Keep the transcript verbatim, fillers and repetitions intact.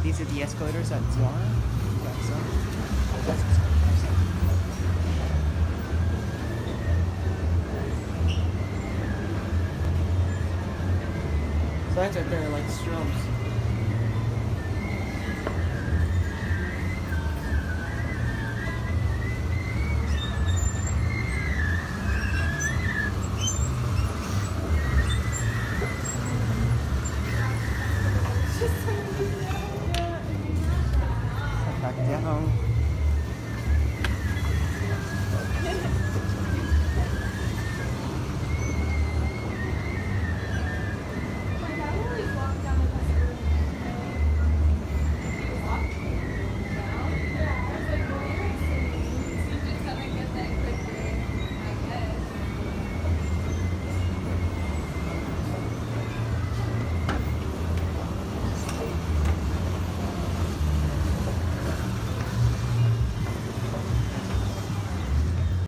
These are the escalators at Zora. Yeah, so. Signs right there, like strums. Back down.